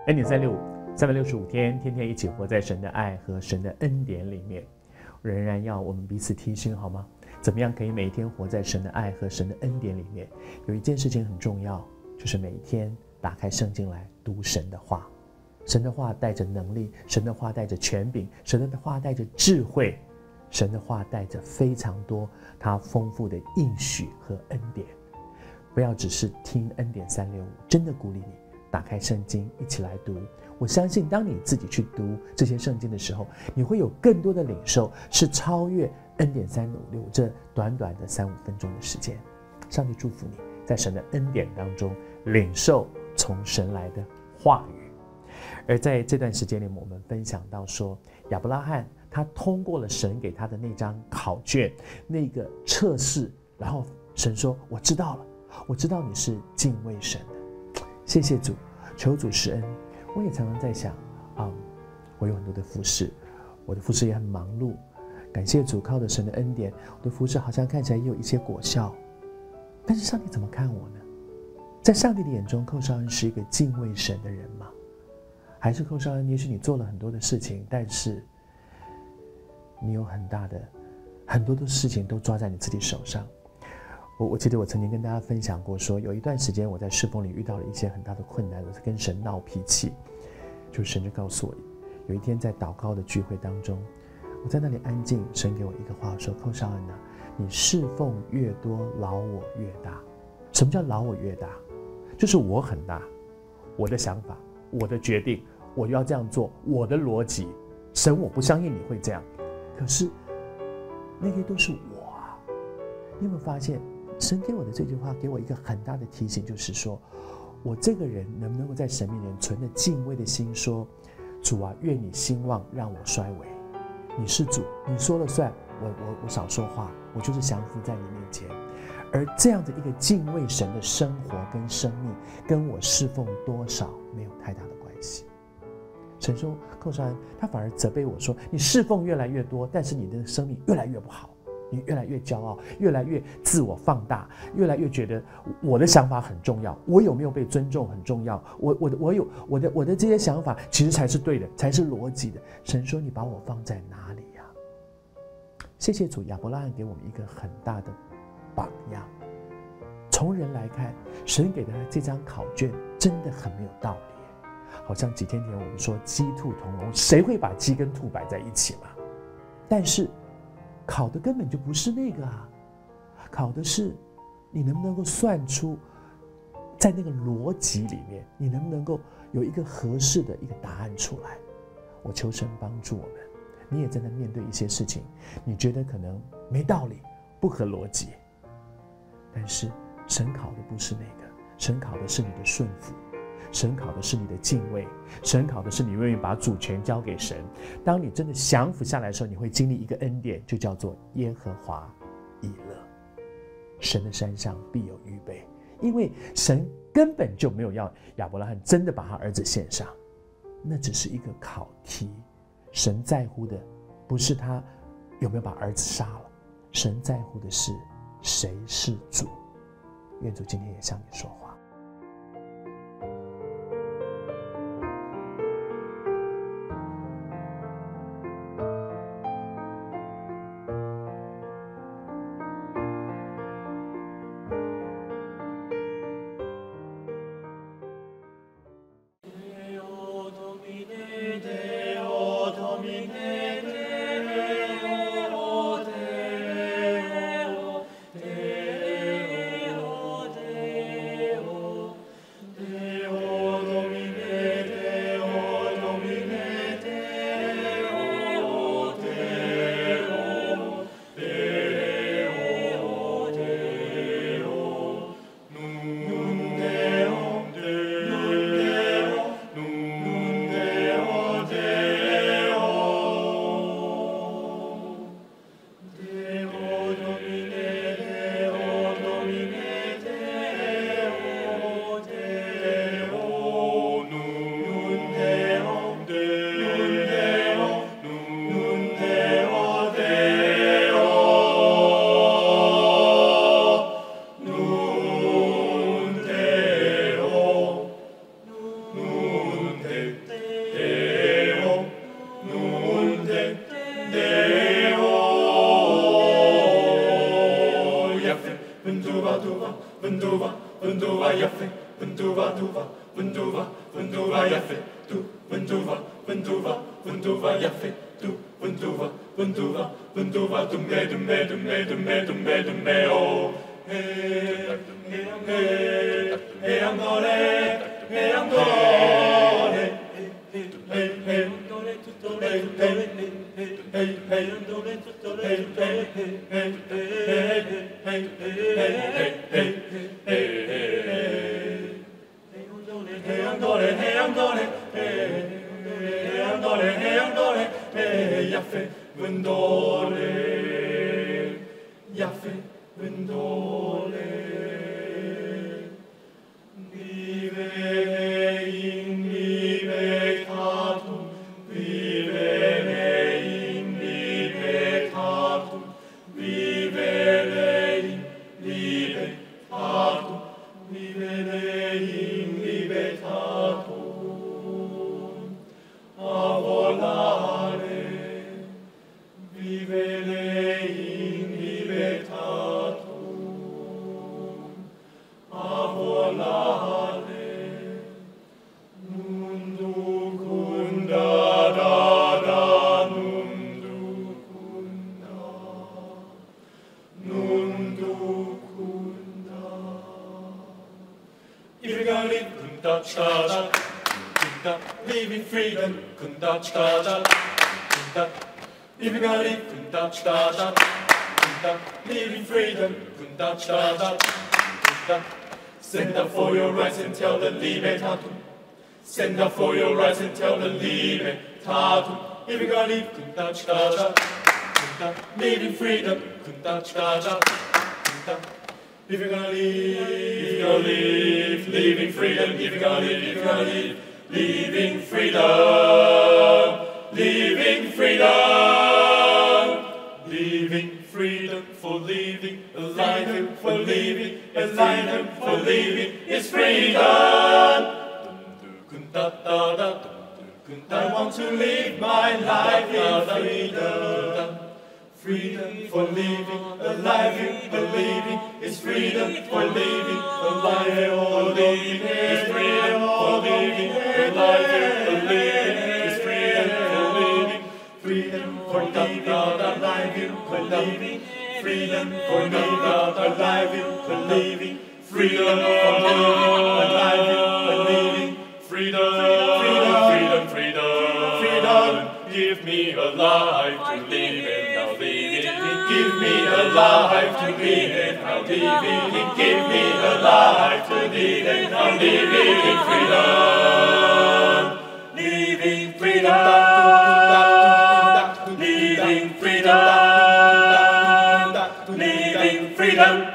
恩典365 365天，天天一起活在神的爱和神的恩典里面。仍然要我们彼此提醒，好吗？怎么样可以每一天活在神的爱和神的恩典里面？有一件事情很重要，就是每一天打开圣经来读神的话。神的话带着能力，神的话带着权柄，神的话带着智慧，神的话带着非常多他丰富的应许和恩典。不要只是听恩典365，真的鼓励你打开圣经一起来读。我相信当你自己去读这些圣经的时候，你会有更多的领受，是超越恩典365这短短的3-5分钟的时间。上帝祝福你在神的恩典当中领受从神来的话语。而在这段时间里，我们分享到说，亚伯拉罕他通过了神给他的那张考卷，那个测试，然后神说，我知道了，我知道你是敬畏神的。谢谢主，求主施恩。我也常常在想，我有很多的服事，我的服事也很忙碌，感谢主，靠着神的恩典，我的服事好像看起来也有一些果效。但是上帝怎么看我呢？在上帝的眼中，寇绍恩是一个敬畏神的人吗？还是寇绍恩，也许你做了很多的事情，但是你有很多的事情都抓在你自己手上。我记得我曾经跟大家分享过说，有一段时间我在侍奉里遇到了一些很大的困难，我是跟神闹脾气，就神就告诉我，有一天在祷告的聚会当中，我在那里安静，神给我一个话说，寇绍恩啊，你侍奉越多，劳我越大。什么叫劳我越大？就是我很大，我的想法，我的决定，我要这样做，我的逻辑，神我不相信你会这样，可是那些都是我啊。你有没有发现神给我的这句话给我一个很大的提醒，就是说我这个人能不能够在神面前存着敬畏的心说，主啊，愿你兴旺，让我衰微。你是主，你说了算，我少说话，我就是降服在你面前。而这样的一个敬畏神的生活跟生命，跟我侍奉多少没有太大的关系。神说，寇绍恩他反而责备我说，你侍奉越来越多，但是你的生命越来越不好，你越来越骄傲，越来越自我放大，越来越觉得我的想法很重要，我有没有被尊重很重要，我的这些想法其实才是对的，才是逻辑的。神说，你把我放在哪里呀？谢谢主，亚伯拉罕给我们一个很大的榜样。从人来看，神给的这张考卷真的很没有道理。好像几天前我们说鸡兔同笼，谁会把鸡跟兔摆在一起嘛？但是考的根本就不是那个啊，考的是你能不能够算出在那个逻辑里面，你能不能够有一个合适的一个答案出来。我求神帮助我们，你也真的面对一些事情，你觉得可能没道理，不合逻辑，但是神考的不是那个，神考的是你的顺服，神考的是你的敬畏，神考的是你愿意把主权交给神。当你真的降服下来的时候，你会经历一个恩典，就叫做耶和华以勒。神的山上必有预备，因为神根本就没有要亚伯拉罕真的把他儿子献上，那只是一个考题。神在乎的不是他有没有把儿子杀了，神在乎的是谁是主。愿主今天也向你说话。 yafe, yafe, yafe, dume, oh. Hey, Angole, hey, Angole, hey, yafe, wendole, vive in libertatum, vivere in libertatum, vivere in libertatum, vivere in libertatum, a volare, vivere in libertatum, a volare, nunducunda da da, nunducunda. If you're gonna live, kunda chada, kunda, live in freedom, kunda chada, kunda. If you're gonna live, kunda chada, kunda, live in freedom, kunda chada, kunda. Stand up for your rights and tell the libertatum. Stand up for your rights and tell the libertatum. If you're gonna live, kunda chada, kunda, live in freedom, kunda chada, kunda. If you're gonna live, live in freedom. If you're gonna live, live in freedom, live in freedom, living freedom for living, alive for living, alive for living is freedom. I want to live my life in freedom. Freedom for living, alive for living is freedom for living, alive for living is freedom for living, alive for living is freedom for living, freedom for living, alive for living, freedom for living, alive for living, freedom for living, alive for living, freedom, freedom, freedom, freedom, freedom. Give me a life to live and now living. Give me a life to live and now living. Give me a life to live and now living in freedom. Living freedom. Living freedom. Living freedom.